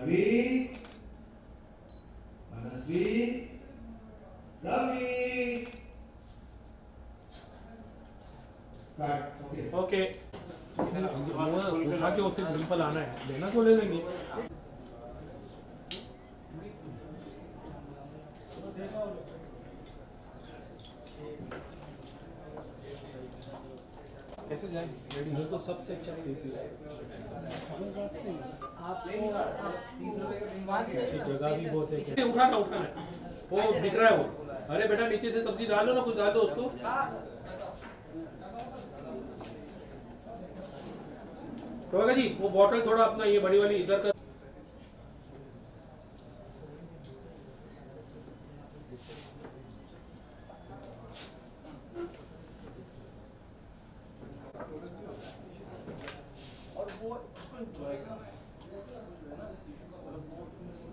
रवि, मनस्वी, Ravi. Okay उठा के उससे डिम्पल आना है, लेना तो ले लेंगे। कैसे जाए रेडी हो तो सबसे अच्छा जगह भी बहुत है। उठाना वो दिख रहा है वो। अरे बेटा नीचे से सब्जी डालो ना, कुछ डाल दो उसको। तो जी वो बॉटल थोड़ा अपना ये बड़ी वाली इधर कर। और वो उसको एंजॉय करना है, मतलब वो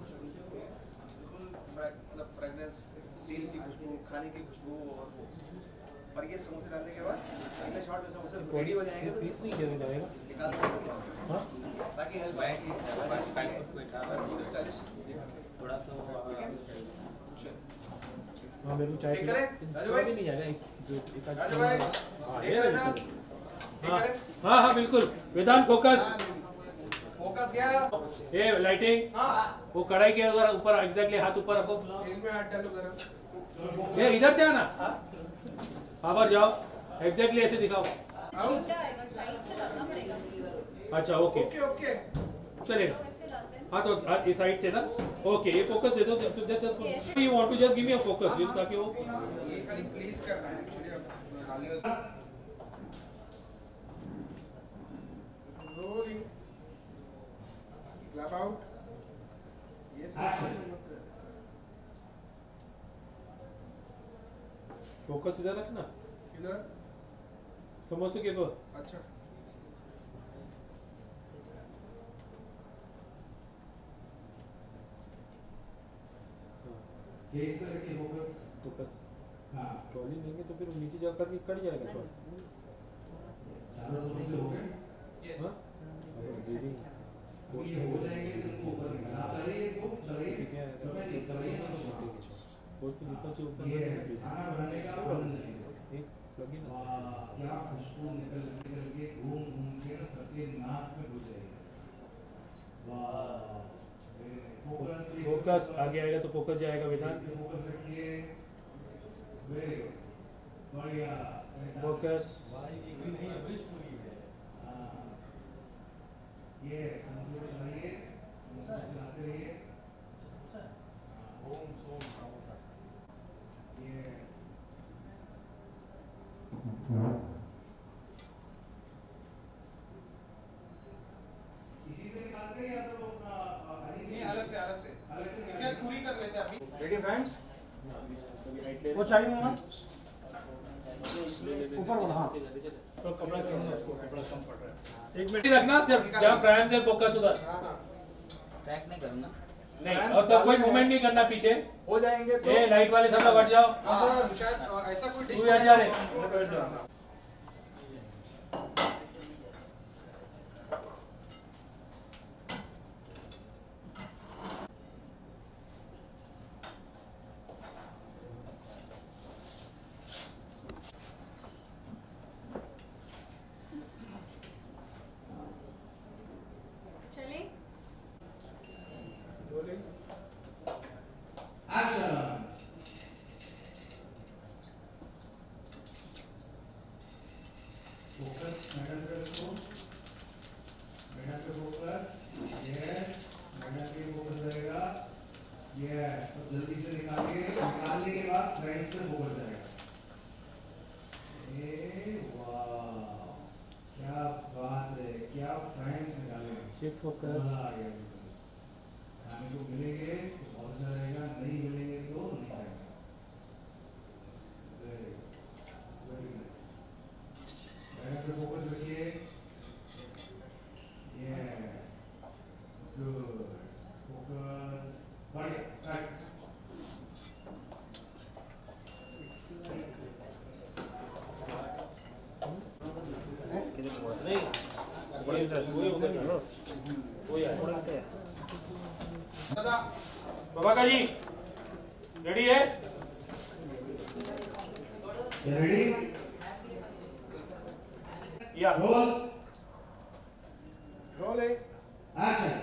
मतलब फ्रेगनेंस, तेल की खुशबू, खाने की खुशबू। और ये समोसे डालने के बाद अगले शॉट में समोसे रेडी हो जाएंगे तो पीस नहीं किया जाएगा निकाल ताकि हेल्प आएगी स्टाइलिश थोड़ा सा। हाँ मेरे को चाय राजू भाई नहीं जाएगा। राजू भाई हाँ हाँ बिल्कुल। वेदांत फोकस क्या ये लाइटिंग। हाँ वो कढ़ाई के उधर ऊपर एग्जैक्टली हाथ ऊपर रखो। इनमें हाथ डालो जरा। ये इधर से आना, बाबर जाओ एग्जैक्टली ऐसे दिखाओ। अच्छा ओके ओके चलेगा। हाँ तो इस साइड से ना। ओके ये फोकस दे दो। You want to just give me a focus ताकि वो ये खाली प्लीज करना है एक्चुअली। अब रोलिंग क्लैप आउट। ये फोकस इधर रखना, इधर समोसे के ऊपर। अच्छा फेस पर रखिए फोकस। फोकस हाँ ट्रॉली लेंगे तो फिर नीचे जाकर के कट जाएगा शॉट। चारों समोसे हो गए। यस ये हो जाएंगे तो ऊपर निकालना। आप चलिए वो चलिए चलिए जितना चाहिए उतना ये खाना बनाने का आनंद है। एक प्लग इन। क्या खुशबू निकल के घूम घूम के ना सबके नाक में घुस जाएगी। वाह फोकस आगे आएगा तो फोकस जाएगा वेदांत। फोकस रखिए। वेरी गुड बढ़िया। फोकस ये समझो चलिए चलाते रहिए। ओम सोम ये इसी से निकालते हैं या तो नहीं अलग से इसे पूरी कर लेते हैं अभी। रेडी फ्रेंड्स वो चाहिए मामा ऊपर वाला। हाँ तो कपड़ा कम पड़ रहा है। एक मिनट रखना सिर्फ जहाँ फ्रेंड्स है फोकस उधर। ट्रैक नहीं करना नहीं और सब कोई मूवमेंट नहीं करना पीछे हो जाएंगे तो ये लाइट वाले सब लोग हट जाओ। शायद ऐसा कोई डिश तू हट जा रे। जल्दी से निकालिए। निकालने के बाद फ्रंट पे हो जाएगा। वाह क्या बात है, क्या फ्रंट निकाले। शिफ्ट फोकस खाने को मिलेंगे तो बहुत अच्छा रहेगा, नहीं मिलेंगे तो नहीं आएगा। Very nice. पे फोकस रखिए। गुड फोकस बढ़िया। राइट नहीं वही होगा ना, वही आया। बाबा का जी रेडी है? रेडी? या रोल रोल एक्शन।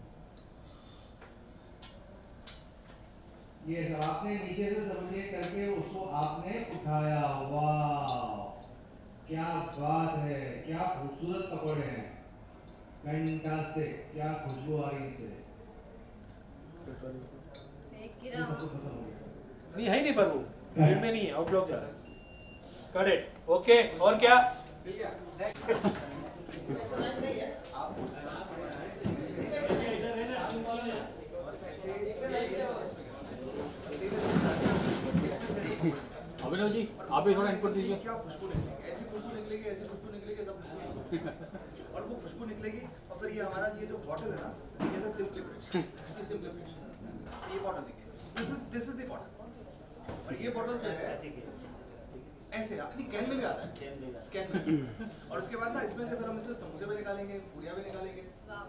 ये सब आपने नीचे से समझिए करके उसको आपने उठाया। वाह क्या बात है, क्या खूबसूरत पकौड़े हैं, फैंटास्टिक, क्या खुशबू आ रही इससे। नहीं है ही नहीं, पर वो फील्ड में नहीं है, आउटलॉक जा रहा है। Correct, okay. और क्या? अभिनव जी आप भी थोड़ा इनपुट दीजिए। क्या खुशबू निकलेगी, ऐसी खुशबू निकलेगी, ऐसी खुशबू निकलेगी, सब खुशबू और वो खुशबू निकलेगी। और फिर ये हमारा ये जो बॉटल है ना, ये ऐसा सिंपली फ्रेश, ये सिंपली फ्रेश, ये बॉटल देखिए, दिस इज द बॉटल। और ये बॉटल जो है ऐसे नहीं, कैन में भी आता है, कैन में। और उसके बाद ना इसमें से फिर हम इसमें समोसे भी निकालेंगे, पूरियाँ भी निकालेंगे।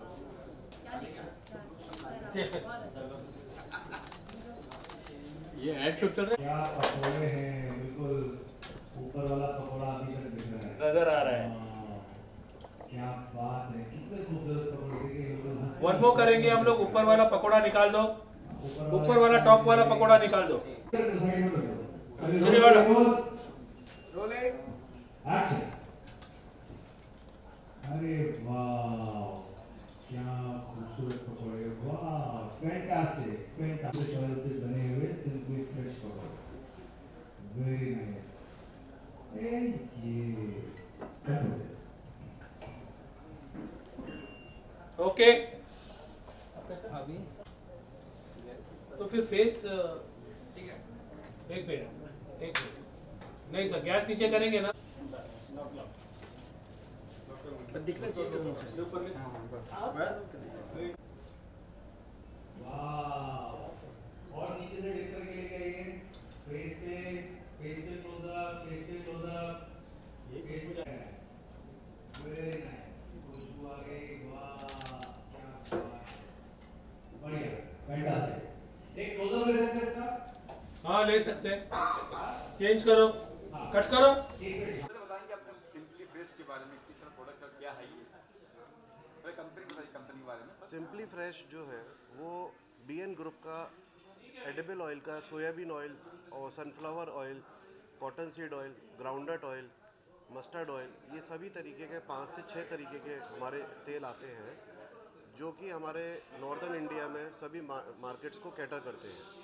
ये ऐड शूट चल रहा क्या पकौड़े हैं, बिल्कुल ऊपर वाला पकौड़ा अभी तक दिख रहा है, नजर आ रहा है। क्या बात है, कितने खूबसूरत पकौड़े देखिए। वन मोर करेंगे हम लोग। ऊपर वाला पकोड़ा निकाल दो, ऊपर वाला टॉप वाला पकोड़ा निकाल दो। चलिए वाला रोल एक्शन। अरे वाह क्या खूबसूरत पकौड़े, वाह फैंटास्टिक, फैंटास्टिक ऑयल से बने हुए सिंपली फ्रेश पकौड़े, वेरी नाइस। ये ओके। अभी तो फिर फेस एक मिनट नहीं सर, गैस नीचे करेंगे ना, दिखना चाहिए ऊपर में। वाह, और नीचे से डिप करके लेके आइए, फेस पे क्लोजअप, फेस पे वेरी नाइस, खुशबू आ गई। वाह क्या बात है, बढ़िया फैंटास्टिक। एक क्लोजअप ले सकते हैं इसका? हाँ ले सकते हैं, चेंज करो, कट करो। बताएंगे आपको सिंपली फ्रेश के बारे में, किस तरह प्रोडक्ट और क्या है ये कंपनी के बारे में। सिंपली फ्रेश जो है वो बीएन ग्रुप का एडिबल ऑयल का सोयाबीन ऑयल और sunflower oil, cotton seed oil, groundnut oil, mustard oil, ये सभी तरीके के 5 से 6 तरीके के हमारे तेल आते हैं जो कि हमारे नॉर्दर्न इंडिया में सभी मार्केट्स को कैटर करते हैं।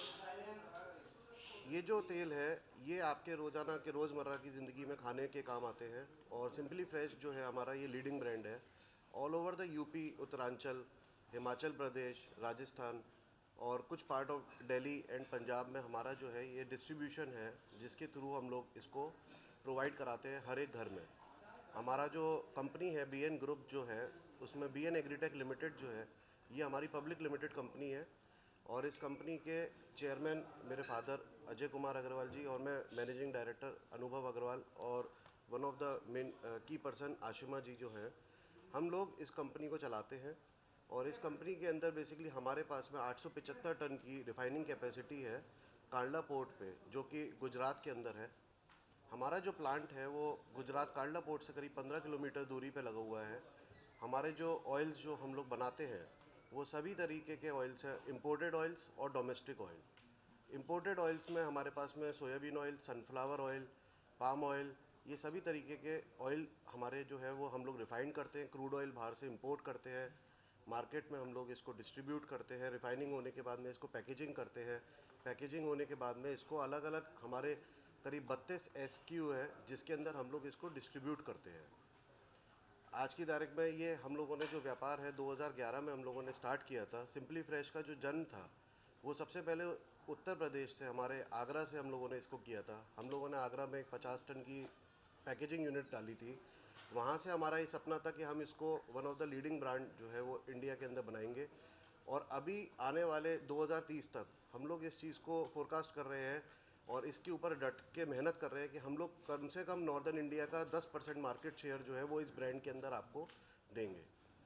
ये जो तेल है ये आपके रोज़ाना के रोज़मर्रा की ज़िंदगी में खाने के काम आते हैं। और सिंपली फ्रेश जो है हमारा ये लीडिंग ब्रांड है all over the UP, Uttaranchal, Himachal Pradesh, Rajasthan और कुछ part of Delhi and Punjab में हमारा जो है ये डिस्ट्रीब्यूशन है, जिसके थ्रू हम लोग इसको प्रोवाइड कराते हैं हर एक घर में। हमारा जो कंपनी है बीएन ग्रुप जो है, उसमें बीएन एग्रीटेक लिमिटेड जो है ये हमारी पब्लिक लिमिटेड कंपनी है। और इस कंपनी के चेयरमैन मेरे फादर अजय कुमार अग्रवाल जी और मैं मैनेजिंग डायरेक्टर अनुभव अग्रवाल और one of the main key person Ashima ji जो हैं, हम लोग इस कंपनी को चलाते हैं। और इस कंपनी के अंदर बेसिकली हमारे पास में 875 टन की रिफाइनिंग कैपेसिटी है कांडला पोर्ट पे, जो कि गुजरात के अंदर है। हमारा जो प्लांट है वो गुजरात कांडला पोर्ट से करीब 15 किलोमीटर दूरी पे लगा हुआ है। हमारे जो ऑयल्स जो हम लोग बनाते हैं वो सभी तरीके के ऑयल्स हैं, इंपोर्टेड ऑयल्स और डोमेस्टिक ऑयल। इंपोर्टेड ऑयल्स में हमारे पास में soybean oil, sunflower oil, palm oil, ये सभी तरीके के ऑयल हमारे जो है वो हम लोग रिफाइन करते हैं। क्रूड ऑयल बाहर से इंपोर्ट करते हैं, मार्केट में हम लोग इसको डिस्ट्रीब्यूट करते हैं। रिफाइनिंग होने के बाद में इसको पैकेजिंग करते हैं। पैकेजिंग होने के बाद में इसको अलग अलग हमारे करीब 32 SKU है जिसके अंदर हम लोग इसको डिस्ट्रीब्यूट करते हैं। आज की तारीख में ये हम लोगों ने जो व्यापार है 2011 में हम लोगों ने स्टार्ट किया था। सिंपली फ्रेश का जो जन्म था वो सबसे पहले उत्तर प्रदेश से, हमारे आगरा से हम लोगों ने इसको किया था। हम लोगों ने आगरा में एक 50 टन की पैकेजिंग यूनिट डाली थी। वहाँ से हमारा ये सपना था कि हम इसको one of the leading brand जो है वो इंडिया के अंदर बनाएंगे। और अभी आने वाले 2030 तक हम लोग इस चीज़ को फोरकास्ट कर रहे हैं और इसके ऊपर डट के मेहनत कर रहे हैं कि हम लोग कम से कम नॉर्दर्न इंडिया का 10% मार्केट शेयर जो है वो इस ब्रांड के अंदर आपको देंगे।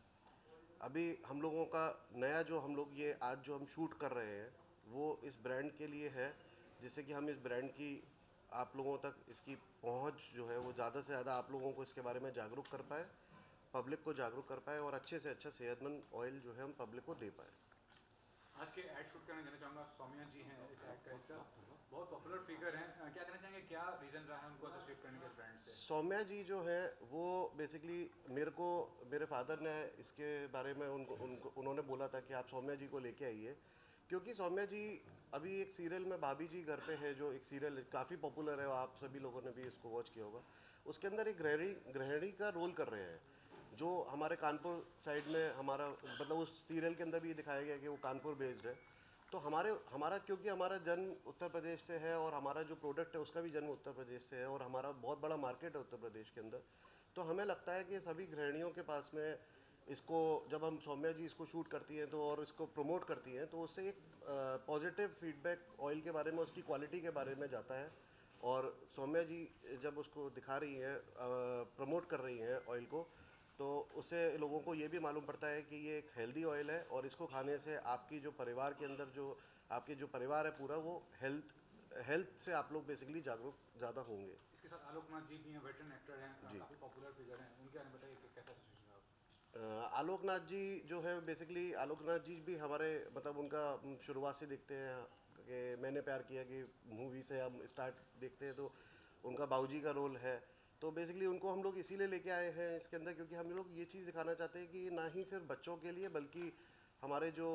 अभी हम लोगों का नया जो हम लोग ये आज जो हम शूट कर रहे हैं वो इस ब्रांड के लिए है, जिससे कि हम इस ब्रांड की आप लोगों तक इसकी पहुंच जो है वो ज़्यादा से ज़्यादा आप लोगों को इसके बारे में जागरूक कर पाए, पब्लिक को जागरूक कर पाए और अच्छे से अच्छा सेहतमंद ऑयल जो है हम पब्लिक को दे पाए। आज के ऐड शूट करने देना चाहूँगा, सौम्या जी हैं इस ऐड का हिस्सा, बहुत पॉपुलर फिगर हैं, क्या कहना चाहेंगे, क्या रीज़न रहा है उनको एसोसिएट करने के इस ब्रांड से? सौम्या जी जो है वो बेसिकली मेरे फादर ने इसके बारे में उन्होंने बोला था कि आप सौम्या जी को लेके आइए, क्योंकि सौम्या जी अभी एक सीरियल में भाभी जी घर पे है, जो एक सीरियल काफ़ी पॉपुलर है, आप सभी लोगों ने भी इसको वॉच किया होगा। उसके अंदर एक गृहिणी का रोल कर रहे हैं, जो हमारे कानपुर साइड में हमारा मतलब उस सीरियल के अंदर भी दिखाया गया कि वो कानपुर बेस्ड है। तो हमारा क्योंकि हमारा जन्म उत्तर प्रदेश से है और हमारा जो प्रोडक्ट है उसका भी जन्म उत्तर प्रदेश से है और हमारा बहुत बड़ा मार्केट है उत्तर प्रदेश के अंदर, तो हमें लगता है कि सभी गृहिणियों के पास में इसको जब हम सौम्या जी इसको शूट करती हैं तो और इसको प्रमोट करती हैं तो उससे एक पॉजिटिव फीडबैक ऑयल के बारे में, उसकी क्वालिटी के बारे में जाता है। और सौम्या जी जब उसको दिखा रही हैं, प्रमोट कर रही हैं ऑयल को, तो उससे लोगों को ये भी मालूम पड़ता है कि ये एक हेल्दी ऑयल है और इसको खाने से आपकी जो परिवार के अंदर जो आपके जो परिवार है पूरा, वो हेल्थ से आप लोग बेसिकली जागरूक ज़्यादा होंगे। इसके साथ आलोकनाथ जी भी हैं, वेटरन एक्टर हैं, जी। काफ़ी पॉपुलर फिगर हैं, उनके बारे में बताइए कि कैसा सिचुएशन है? आलोकनाथ जी जो है बेसिकली आलोकनाथ जी भी हमारे मतलब उनका शुरुआत से देखते हैं कि मैंने प्यार किया कि मूवी से हम स्टार्ट देखते हैं, तो उनका बाबूजी का रोल है। तो बेसिकली उनको हम लोग इसीलिए लेके आए हैं इसके अंदर, क्योंकि हम लोग ये चीज़ दिखाना चाहते हैं कि ना ही सिर्फ बच्चों के लिए बल्कि हमारे जो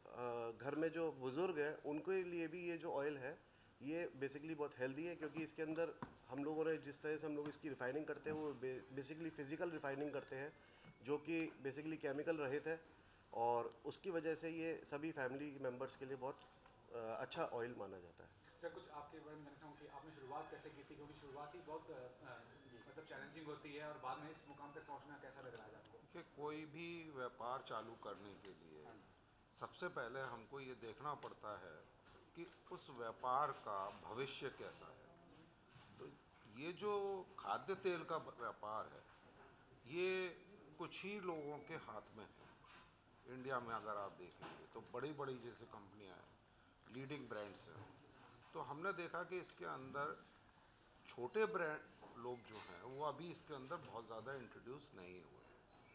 घर में जो बुज़ुर्ग हैं उनके लिए भी ये जो ऑयल है ये बेसिकली बहुत हेल्दी है, क्योंकि इसके अंदर हम लोगों ने जिस तरह से हम लोग इसकी रिफ़ाइनिंग करते हैं वो बेसिकली फ़िज़िकल रिफ़ाइनिंग करते हैं, जो कि बेसिकली केमिकल रहित है और उसकी वजह से ये सभी फैमिली मेम्बर्स के लिए बहुत अच्छा ऑयल माना जाता है। सर, कुछ आपके बारे में जानना चाहूँ कि आपने शुरुआत कैसे की थी, क्योंकि शुरुआत ही बहुत मतलब चैलेंजिंग होती है और बाद में इस मुकाम तक पहुँचना कैसा लग रहा है आपको? कि कोई भी व्यापार चालू करने के लिए सबसे पहले हमको ये देखना पड़ता है कि उस व्यापार का भविष्य कैसा है। तो ये जो खाद्य तेल का व्यापार है ये कुछ ही लोगों के हाथ में है। इंडिया में अगर आप देखेंगे तो बड़ी बड़ी जैसे कंपनियां हैं, लीडिंग ब्रांड्स हैं, तो हमने देखा कि इसके अंदर छोटे ब्रांड लोग जो हैं वो अभी इसके अंदर बहुत ज़्यादा इंट्रोड्यूस नहीं हुए।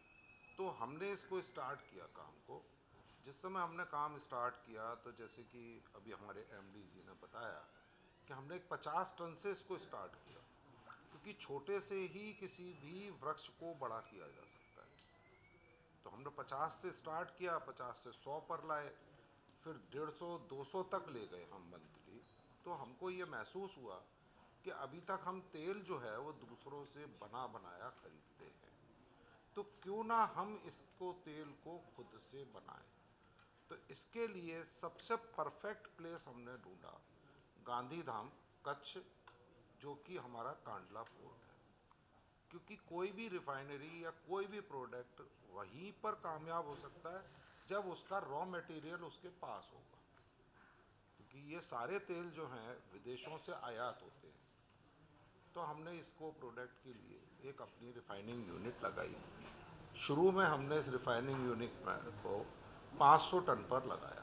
तो हमने इसको स्टार्ट किया काम को। जिस समय हमने काम स्टार्ट किया तो जैसे कि अभी हमारे एमडी जी ने बताया कि हमने एक 50 टन से इसको स्टार्ट किया, क्योंकि छोटे से ही किसी भी वृक्ष को बड़ा किया जा सकता है। तो हमने 50 से स्टार्ट किया, 50 से 100 पर लाए, फिर 150-200 तक ले गए हम मंथली। तो हमको ये महसूस हुआ कि अभी तक हम तेल जो है वो दूसरों से बना बनाया खरीदते हैं, तो क्यों ना हम इसको तेल को खुद से बनाएं। तो इसके लिए सबसे परफेक्ट प्लेस हमने ढूंढा गांधीधाम कच्छ, जो कि हमारा कांडला पोर्ट है, क्योंकि कोई भी रिफाइनरी या कोई भी प्रोडक्ट वहीं पर कामयाब हो सकता है जब उसका रॉ मटेरियल उसके पास होगा, क्योंकि ये सारे तेल जो हैं विदेशों से आयात होते हैं। तो हमने इसको प्रोडक्ट के लिए एक अपनी रिफाइनिंग यूनिट लगाई। शुरू में हमने इस रिफाइनिंग यूनिट को 500 टन पर लगाया।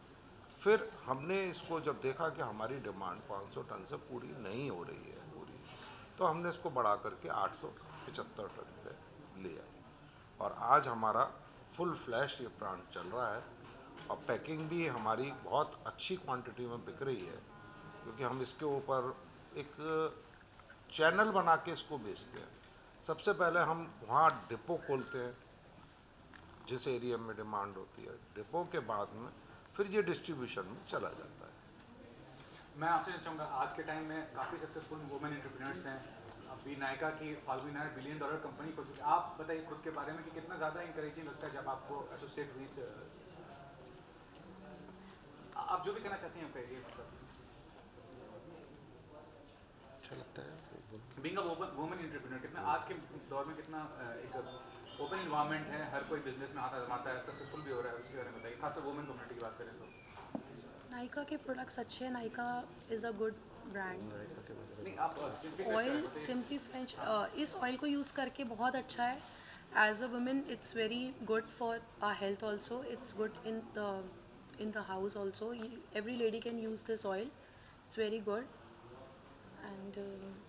फिर हमने इसको जब देखा कि हमारी डिमांड 500 टन से पूरी नहीं हो रही है तो हमने इसको बढ़ा करके 875 टन पे ले आए और आज हमारा फुल फ्लैश ये प्लांट चल रहा है और पैकिंग भी हमारी बहुत अच्छी क्वांटिटी में बिक रही है, क्योंकि हम इसके ऊपर एक चैनल बना के इसको बेचते हैं। सबसे पहले हम वहाँ डिपो खोलते हैं जिस एरिया में डिमांड होती है, डिपो के बाद में फिर ये डिस्ट्रीब्यूशन में चला जाता है। मैं आपसे चाहूँगा, आज के टाइम में काफ़ी सक्सेसफुल वुमेन एंटरप्रेन्योर्स हैं, अभी नायका की फाल्गुनी नायर $1 बिलियन कंपनी खुद की। आप बताइए खुद के बारे में कि कितना ज़्यादा इंकरेजिंग लगता है जब आपको एसोसिएट हुई। आप जो भी कहना चाहते हैं कहिए। मतलब अच्छा लगता है बीइंग अ वुमेन एंटरप्रेन्योर, कितना आज के दौर में कितना एक ओपन इन्वायरमेंट है, हर कोई बिजनेस में हाथ आजमाता है, सक्सेसफुल भी हो रहा है, उसके बारे में बताइए, खासकर वुमेन कम्युनिटी की बात करें तो। नायका के प्रोडक्ट्स अच्छे हैं, Nykaa is a good brand. नहीं, आप ऑयल सिंपली फ्रेंच, इस ऑयल को यूज़ करके बहुत अच्छा है। as a woman, it's very good for our health also. It's good in the house also. Every lady can use this oil. It's very good. And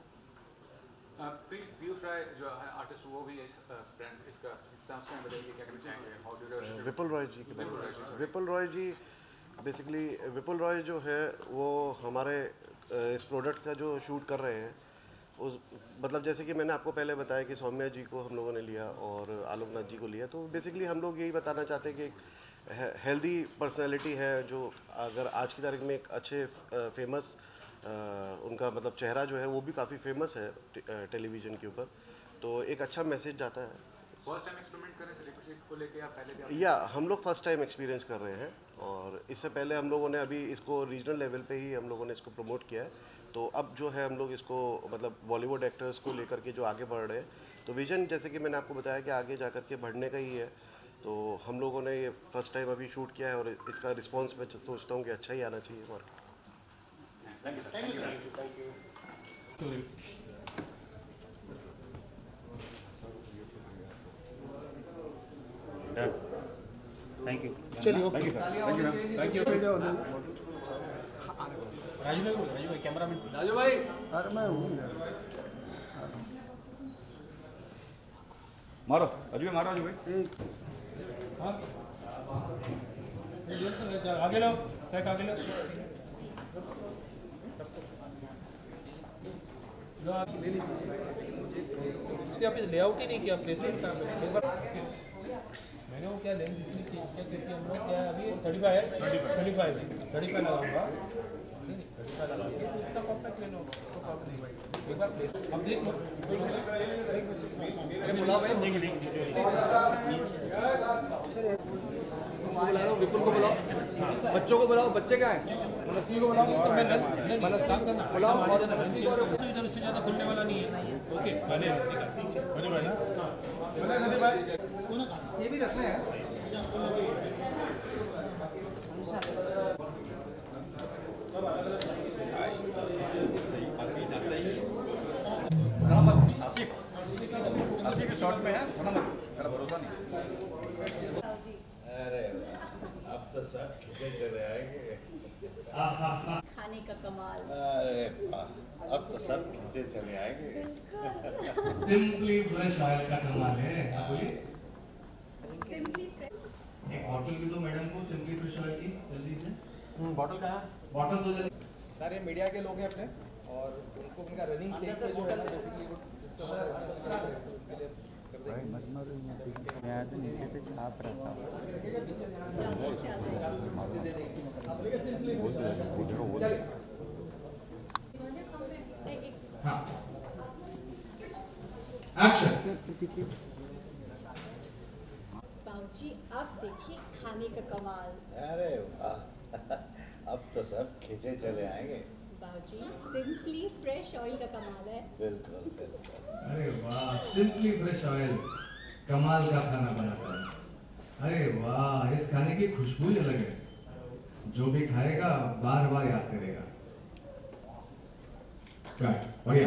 Piyush राय जो है artist, वो भी इस ब्रांड इसका हिस्सा, उसके में बताइए क्या कहना चाहेंगे? हाउ डू विपुल रॉय जी के बारे में। विपुल रॉय जी बेसिकली, विपुल रॉय जो है वो हमारे इस प्रोडक्ट का जो शूट कर रहे हैं, उस मतलब जैसे कि मैंने आपको पहले बताया कि सौम्या जी को हम लोगों ने लिया और आलोकनाथ जी को लिया, तो बेसिकली हम लोग यही बताना चाहते हैं कि एक हेल्दी पर्सनैलिटी है जो अगर आज की तारीख में एक अच्छे फेमस उनका मतलब चेहरा जो है वो भी काफ़ी फेमस है टेलीविज़न के ऊपर, तो एक अच्छा मैसेज जाता है। फर्स्ट टाइम एक्सपेरिमेंट कर रहे हैं सेलिब्रिटी को लेके या पहले भी? या हम लोग फर्स्ट टाइम एक्सपीरियंस कर रहे हैं, और इससे पहले हम लोगों ने अभी इसको रीजनल लेवल पे ही हम लोगों ने इसको प्रमोट किया है। तो अब जो है हम लोग इसको मतलब बॉलीवुड एक्टर्स को लेकर के जो आगे बढ़ रहे हैं, तो विजन जैसे कि मैंने आपको बताया कि आगे जा कर के बढ़ने का ही है। तो हम लोगों ने ये फर्स्ट टाइम अभी शूट किया है और इसका रिस्पॉन्स मैं सोचता हूँ कि अच्छा ही आना चाहिए। और थैंक यू। चलिए, thank you sir, thank you. Raju भाई बोल, राजू भाई कैमरा मैन। राजू भाई, अरे मैं हूँ। मारो राजू भाई, मारो राजू भाई। हाँ आगे लो, ट्रैक आगे लो। इसके आप लेआउट ही नहीं किया, प्लेसमेंट कहाँ पे? एक बार मैंने वो क्या लेंस इसलिए क्या करके हम लोग क्या अभी 35 है, 35 लगाऊंगा, 35 लगा के इतना कॉम्पैक्ट ले लो, तो प्रॉब्लम नहीं भाई। एक बार प्लेस अब देख लो, बुलाओ भाई, बुला रहा हूँ, विपुल को बुलाओ, बच्चों को बुलाओ, बच्चे क्या है, मनस्वी को बुलाओ, बुलाओ, इधर उससे ज़्यादा खुलने वाला नहीं है। ओके ये भी रखना है। आसिफ शॉर्ट में है, थोड़ा मत, तेरा भरोसा नहीं। अरे अब तो सब खिंचे चले आएंगे। खाने का कमाल। अरे अब तो सब खिंचे चले आएंगे। सिंपली फ्रेश ऑयल का कमाल है। बोलिए, सिंपली फ्रेश। एक बॉटल भी दो मैडम को सिंपली फ्रेश ऑयल की, जल्दी से। बॉटल का है, बॉटल दो जल्दी। सारे मीडिया के लोग हैं अपने, और उनको उनका रनिंग टेक पे जो है ना बेसिकली मैं तो नीचे से छाप रहा था। हाँ, एक्शन। बाबूजी अब देखिए खाने का कमाल। अरे वाह, अब तो सब खिंचे चले आएंगे। बाबूजी सिंपली फ्रेश ऑयल का कमाल है। बिल्कुल बिल्कुल। अरे वाह, सिंपली फ्रेश ऑयल कमाल का खाना बनाता है। अरे वाह, इस खाने की खुशबू ही अलग है, जो भी खाएगा बार बार याद करेगा। बढ़िया।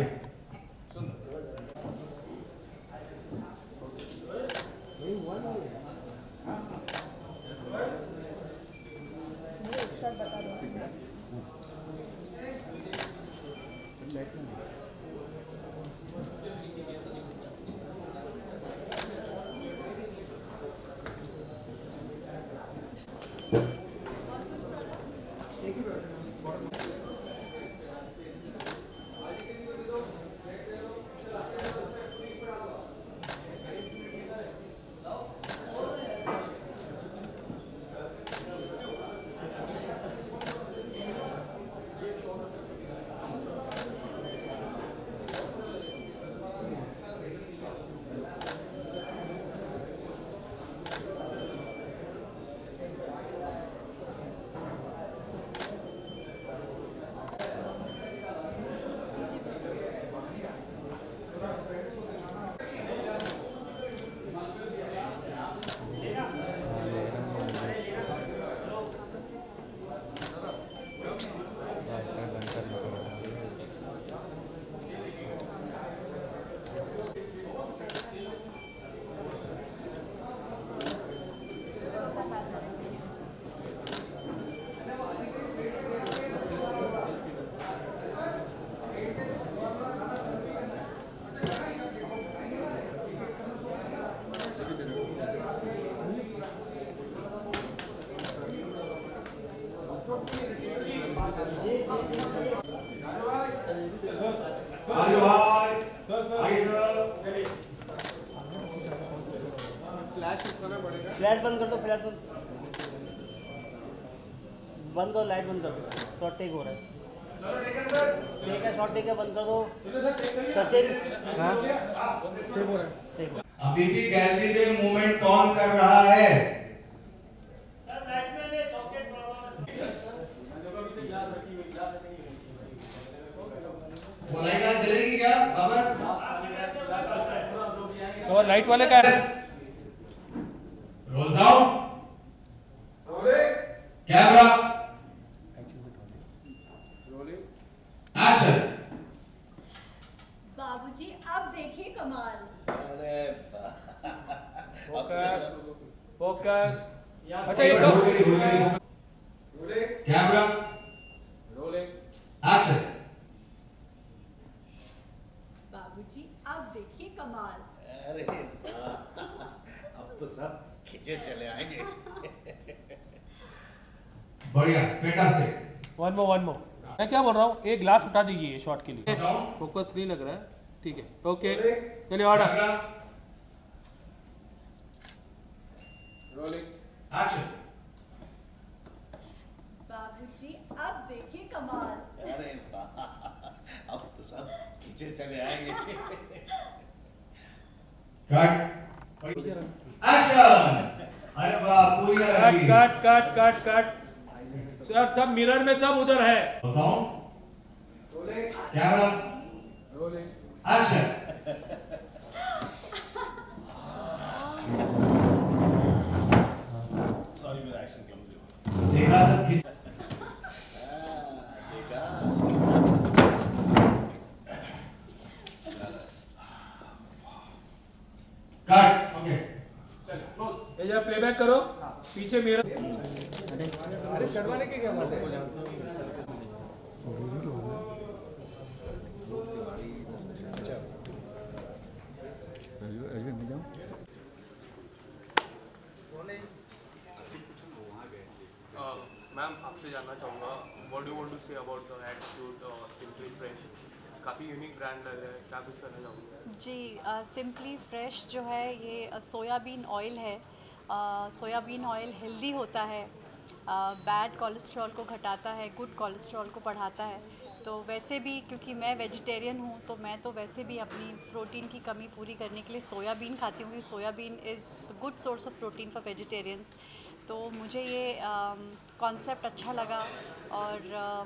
बंद कर दो, फ्लैश बंद करो, लाइट बंद कर दो, शॉट टेक हो रहा है। ठीक है, शॉट टेक है, बंद कर दो। सचिन, हाँ टेक हो रहा है। अभी भी गैलरी में मूवमेंट कौन कर रहा है? वो लाइट आज जलेगी क्या बाबर? तो लाइट वाले का रोल साउंड, कैमरा, एक्शन। बाबूजी अब देखिए कमाल। अरे फोकस फोकस। अच्छा ये कैमरा, एक्शन। बाबूजी अब देखिए कमाल। अरे अब तो सब खींचे चले आएंगे। बढ़िया, फैंटास्टिक। One more. मैं क्या बोल रहा हूँ, एक ग्लास उठा दीजिए शॉट के लिए। फोकस नहीं लग रहा है, ठीक है, ओके चलिए ऑर्डर। एक्शन। बाबूजी अब देखिए कमाल। अरे अब तो सब खींचे चले आएंगे। Cut, action. अरे वाह, पूरी कट। सब मिरर में सब उधर है। Sound, camera, action. सॉरी मेरा एक्शन क्लमज़ी हो। देखा सब खींच। देखा। Cut, okay. ये जरा प्लेबैक करो, पीछे मिरर। अरे शर्माने की क्या बात है? मैम आपसे जानना चाहूँगा what do want to say about the attitude simply fresh, काफ़ी यूनिक ब्रांड लग रहा है, क्या कुछ करना चाहूँगा? जी सिंपली फ्रेश जो है ये सोयाबीन ऑयल है। सोयाबीन ऑयल हेल्दी होता है, बैड कोलेस्ट्रॉल को घटाता है, गुड कोलेस्ट्रॉल को बढ़ाता है। तो वैसे भी क्योंकि मैं वेजिटेरियन हूँ तो मैं तो वैसे भी अपनी प्रोटीन की कमी पूरी करने के लिए सोयाबीन खाती हूँ, क्योंकि soybean is good source of protein for vegetarians. तो मुझे ये कॉन्सेप्ट अच्छा लगा और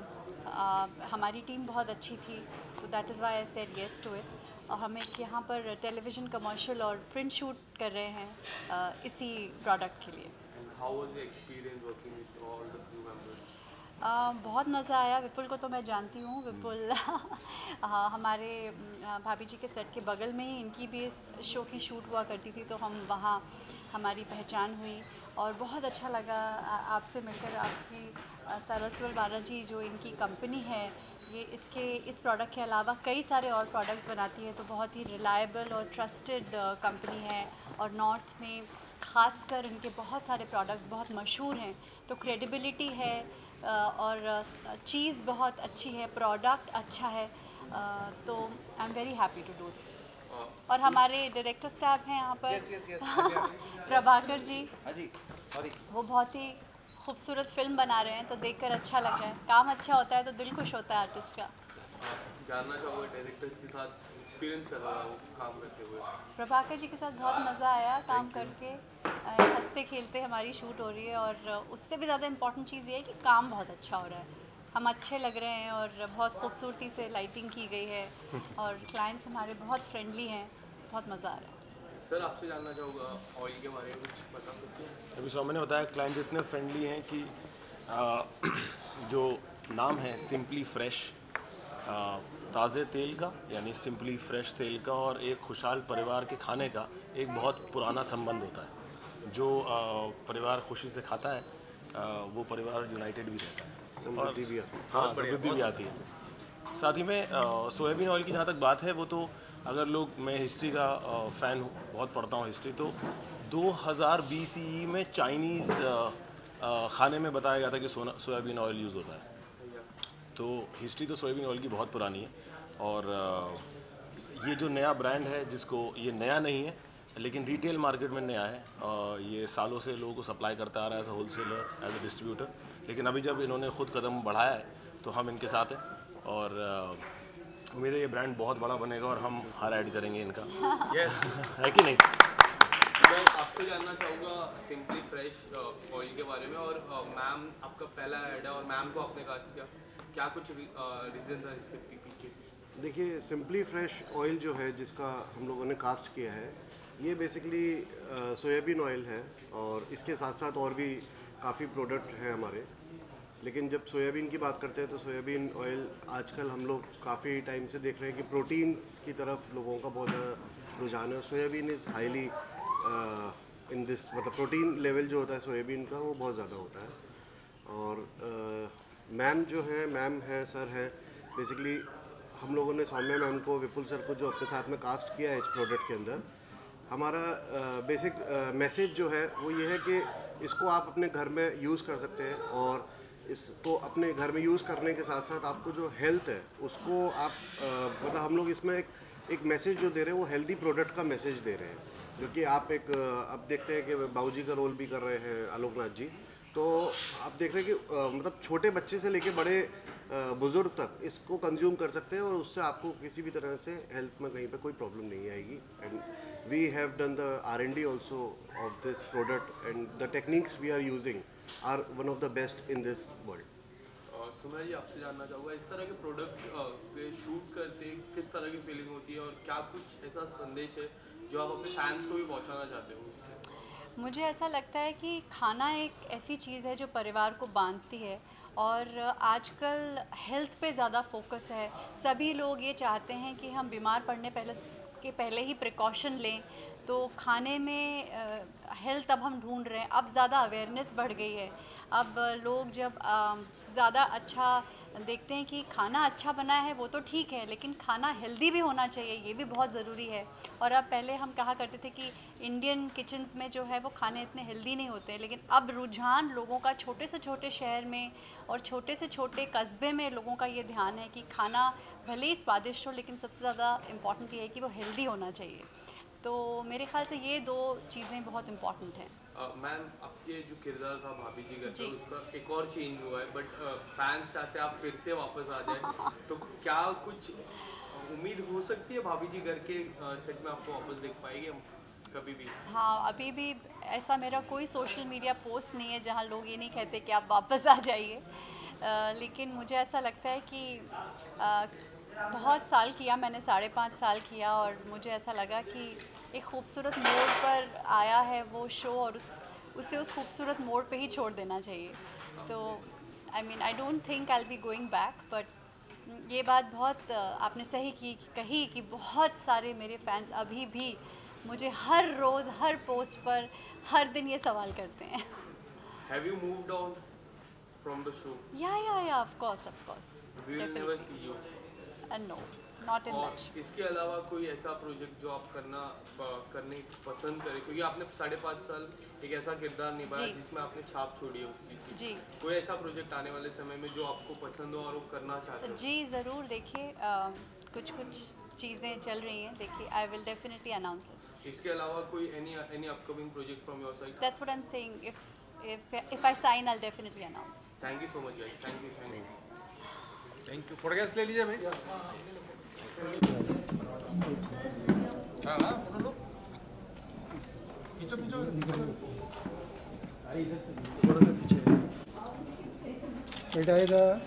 हमारी टीम बहुत अच्छी थी, तो that is why I said yes to it. और हम एक यहाँ पर टेलीविज़न कमर्शियल और प्रिंट शूट कर रहे हैं इसी प्रोडक्ट के लिए। How was the experience working with all the crew members? बहुत मज़ा आया। विपुल को तो मैं जानती हूँ, विपुल हमारे भाभी जी के सेट के बगल में ही इनकी भी शो की शूट हुआ करती थी, तो हम वहाँ हमारी पहचान हुई और बहुत अच्छा लगा आपसे मिलकर। आपकी सरस्वल बाला जी जो इनकी कंपनी है, ये इस प्रोडक्ट के अलावा कई सारे और प्रोडक्ट्स बनाती है, तो बहुत ही रिलायबल और ट्रस्टेड कंपनी है। और नॉर्थ में ख़ासकर इनके बहुत सारे प्रोडक्ट्स बहुत मशहूर हैं, तो क्रेडिबिलिटी है और चीज़ बहुत अच्छी है, प्रोडक्ट अच्छा है, तो I am very happy to do this. और हमारे डायरेक्टर स्टाफ हैं यहाँ पर प्रभाकर जी, वो बहुत ही खूबसूरत फिल्म बना रहे हैं, तो देखकर अच्छा लग रहा है। काम अच्छा होता है तो दिल खुश होता है आर्टिस्ट का। जानना चाहूँगा डायरेक्टर्स के साथ एक्सपीरियंस कर रहा हूँ काम करते हुए। प्रभाकर जी के साथ बहुत मज़ा आया काम करके, हंसते खेलते हमारी शूट हो रही है और उससे भी ज़्यादा इम्पॉर्टेंट चीज़ ये है कि काम बहुत अच्छा हो रहा है, हम अच्छे लग रहे हैं और बहुत खूबसूरती से लाइटिंग की गई है और क्लाइंट्स हमारे बहुत फ्रेंडली हैं, बहुत मज़ा आ रहा है। सर आपसे जानना चाहूँगा ऑयल के बारे में कुछ बता सकते हैं? अभी सौम्य ने बताया क्लाइंट्स इतने फ्रेंडली हैं कि जो नाम है सिंपली फ्रेश, ताज़े तेल का यानी सिंपली फ्रेश तेल का और एक खुशहाल परिवार के खाने का एक बहुत पुराना संबंध होता है। जो परिवार खुशी से खाता है वो परिवार यूनाइटेड भी रहता है, समृद्धि भी आती है। हाँ, समृद्धि भी आती है। साथ ही में सोयाबीन ऑयल की जहाँ तक बात है, वो तो अगर लोग, मैं हिस्ट्री का फ़ैन हूँ, बहुत पढ़ता हूँ हिस्ट्री, तो 2000 BCE में चाइनीज़ खाने में बताया गया था कि सोयाबीन ऑयल यूज़ होता है। तो हिस्ट्री तो सोयाबीन ऑयल की बहुत पुरानी है और ये जो नया ब्रांड है, जिसको ये नया नहीं है लेकिन रिटेल मार्केट में नया है। ये सालों से लोगों को सप्लाई करता आ रहा है as a wholesaler, as a distributor, लेकिन अभी जब इन्होंने खुद कदम बढ़ाया है तो हम इनके साथ हैं और उम्मीद है ये ब्रांड बहुत बड़ा बनेगा और हम हर ऐड करेंगे इनका। है कि नहीं? मैं आपसे जानना चाहूँगा सिंपली फ्रेश ऑयल के बारे में, और मैम आपका पहला ऐड है और मैम को आपने कास्ट किया, क्या कुछ रीज़न था इसके पीछे? देखिए, सिंपली फ्रेश ऑयल जो है जिसका हम लोगों ने कास्ट किया है, ये बेसिकली सोयाबीन ऑयल है और इसके साथ साथ और भी काफ़ी प्रोडक्ट हैं हमारे। लेकिन जब सोयाबीन की बात करते हैं तो सोयाबीन ऑयल आजकल हम लोग काफ़ी टाइम से देख रहे हैं कि प्रोटीन्स की तरफ लोगों का बहुत ज़्यादा रुझान है। Soybean is highly in this, मतलब प्रोटीन लेवल जो होता है सोयाबीन का वो बहुत ज़्यादा होता है। और मैम जो है, मैम है, सर है, बेसिकली हम लोगों ने सौम्या मैम को, विपुल सर को जो अपने साथ में कास्ट किया है इस प्रोडक्ट के अंदर, हमारा बेसिक मैसेज जो है वो ये है कि इसको आप अपने घर में यूज़ कर सकते हैं और इसको अपने घर में यूज़ करने के साथ साथ आपको जो हेल्थ है उसको आप मतलब हम लोग इसमें एक मैसेज जो दे रहे हैं वो हेल्दी प्रोडक्ट का मैसेज दे रहे हैं, जो कि आप अब देखते हैं कि बाबूजी का रोल भी कर रहे हैं आलोकनाथ जी, तो आप देख रहे हैं कि मतलब छोटे बच्चे से लेके बड़े बुज़ुर्ग तक इसको कंज्यूम कर सकते हैं और उससे आपको किसी भी तरह से हेल्थ में कहीं पे कोई प्रॉब्लम नहीं आएगी। And we have done the R&D also of this product and the techniques we are using are one of the best in this world. Sumra ji, आपसे जानना चाहूँगा, इस तरह के प्रोडक्ट पे शूट करते किस तरह की फीलिंग होती है और क्या कुछ ऐसा संदेश है जो आप अपने फैंस को भी पहुँचाना चाहते हो? मुझे ऐसा लगता है कि खाना एक ऐसी चीज़ है जो परिवार को बांधती है और आजकल हेल्थ पे ज़्यादा फोकस है। सभी लोग ये चाहते हैं कि हम बीमार पड़ने पहले ही प्रिकॉशन लें, तो खाने में हेल्थ अब हम ढूंढ रहे हैं। अब ज़्यादा अवेयरनेस बढ़ गई है। अब लोग जब ज़्यादा अच्छा देखते हैं कि खाना अच्छा बना है वो तो ठीक है, लेकिन खाना हेल्दी भी होना चाहिए, ये भी बहुत ज़रूरी है। और अब पहले हम कहा करते थे कि इंडियन किचन्स में जो है वो खाने इतने हेल्दी नहीं होते, लेकिन अब रुझान लोगों का छोटे से छोटे शहर में और छोटे से छोटे कस्बे में लोगों का ये ध्यान है कि खाना भले ही स्वादिष्ट हो, लेकिन सबसे ज़्यादा इम्पॉर्टेंट ये है कि वो हेल्दी होना चाहिए। तो मेरे ख्याल से ये दो चीज़ें बहुत इम्पॉर्टेंट हैं। मैम, आपके जो किरदार था भाभी जी का, उसका एक और चेंज हुआ है, बट फैंस चाहते हैं आप फिर से वापस आ जाए, तो क्या कुछ उम्मीद हो सकती है भाभी जी घर के सेट में आपको वापस देख पाएंगे हम कभी भी? हाँ, अभी भी ऐसा मेरा कोई सोशल मीडिया पोस्ट नहीं है जहाँ लोग ये नहीं कहते कि आप वापस आ जाइए, लेकिन मुझे ऐसा लगता है कि बहुत साल किया मैंने, 5.5 साल किया, और मुझे ऐसा लगा कि एक खूबसूरत मोड़ पर आया है वो शो और उसे उस खूबसूरत मोड़ पे ही छोड़ देना चाहिए। तो I don't think I will be going back, but ये बात बहुत आपने सही कही कि बहुत सारे मेरे फैंस अभी भी मुझे हर रोज़ हर पोस्ट पर हर दिन ये सवाल करते हैं। Have you moved on from the show? Yeah, of course. We will never see you. No, not in और that. इसके अलावा कोई ऐसा प्रोजेक्ट जो आप करने पसंद करें, क्योंकि आपने 5.5 साल एक ऐसा किरदार निभाया जिसमें आपने छाप छोड़ी है उस चीज़ की। जी। कोई ऐसा प्रोजेक्ट आने वाले समय में जो आपको पसंद हो और वो करना चाहते हो? जी ज़रूर, देखिए कुछ चीज़ें चल रही हैं, देखिए I will definitely announce it. इसके अलावा कोई any upcoming project from your side? That's what I'm saying. If I sign, I'll definitely announce. Thank you so much guys, thank you. Thank you. Photographs ले लीजिए भाई। हाँ, photo लो। खींचो। थोड़ा सा पीछे। बेटा इधर।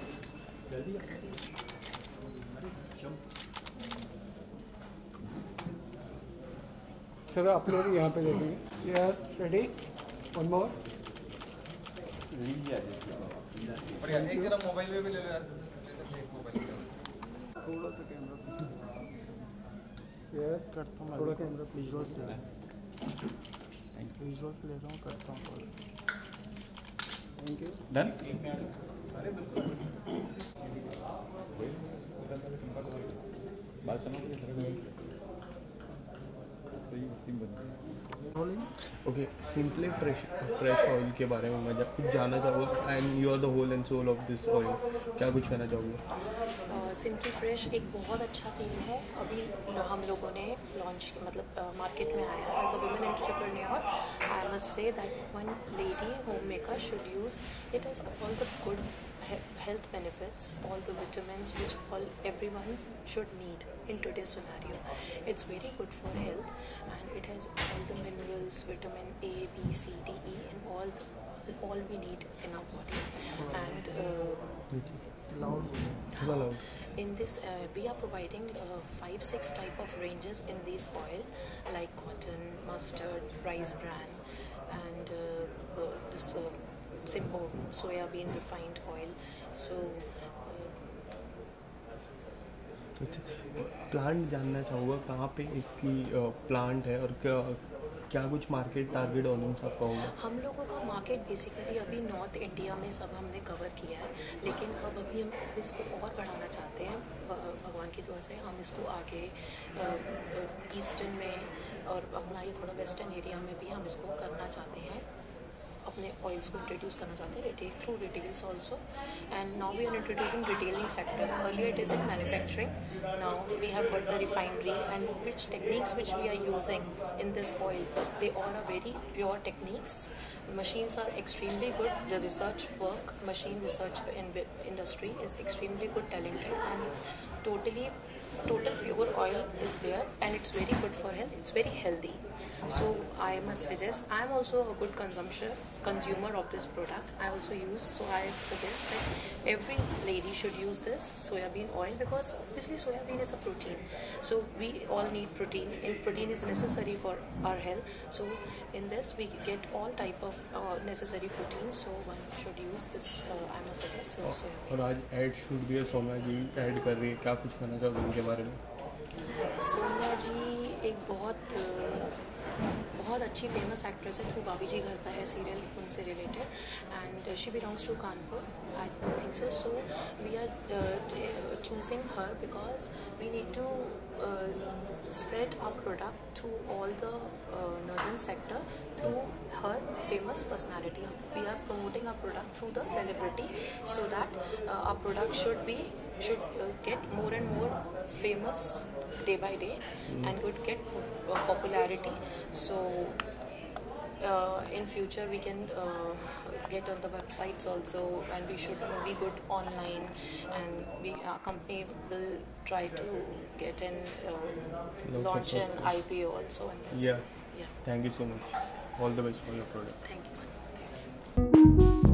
सर आप लोग यहाँ पे देखेंगे। Yes, ready, one more. एक जरा मोबाइल में भी ले लो यार, थोड़ा सा कैमरा। यस, करता हूँ थोड़ा कैमरा प्लीज। विजुअल्स ले रहा हूँ, करता हूँ। Thank you. डन। अरे बिल्कुल। बात करना ओके, सिंपली फ्रेश ऑयल के बारे में मैं जब कुछ जानना चाहूँगा, and you are the whole and soul of this oil, क्या कुछ कहना चाहूँगा? सिंपली फ्रेश एक बहुत अच्छा तेल है। अभी हम लोगों ने लॉन्च मतलब मार्केट में आया as a women entrepreneur. I must say that one lady homemaker should use it has all the good health benefits, all the vitamins which everyone should need in today's scenario. It's very good for health, and it has all the minerals, vitamin A, B, C, D, E, and all we need in our body. And in this we are providing 5-6 type of ranges in this oil, like cotton, mustard, rice bran, and this soya-bean refined oil. So plant जानना चाहूँगा, कहाँ पे इसकी plant है और क्या कुछ market target audience आपका होगा? हम लोगों का मार्केट बेसिकली अभी नॉर्थ इंडिया में सब हमने कवर किया है, लेकिन अब अभी हम इसको और बढ़ाना चाहते हैं। भगवान की दुआ से हम इसको आगे ईस्टर्न में और अपना ये थोड़ा वेस्टर्न एरिया में भी हम इसको करना चाहते हैं, अपने ऑयल्स को इंट्रोड्यूस करना चाहते हैं retail through retails also. And now we are introducing retailing sector. Earlier it is in manufacturing, now we have got the refinery and which techniques which we are using in this oil, they all are very pure techniques. Machines are extremely good. The research work, machine research industry is extremely good, talented, and total pure oil is there, and it's very good for health. It's very healthy. So I must suggest, I am also a good consumer of this product. I also use, so I suggest that every lady should use this soya-bean oil, because obviously soya-bean is a protein. So we all need protein, and protein is necessary for our health. So in this we get all type of necessary protein. So one should use this. I must suggest soya-bean. और आज ad shoot भी है, सोम्या जी add कर रही है, क्या कुछ कहना चाहोगे उनके बारे में? सोम्या जी एक बहुत अच्छी फेमस एक्ट्रेस है, थ्रू भाभी जी घर पर है सीरियल उनसे related, and she belongs to Kanpur, I think so. So we are choosing her because we need to spread our product through all the northern sector through her famous personality. We are promoting our product through the celebrity, so that our product should get more and more famous day by day, and would get popularity. So in future we can get on the websites also, and we should be good online, and our company will try to get an launch an IPO also in this. Yeah. Thank you so much. All the best for your product. Thank you so much.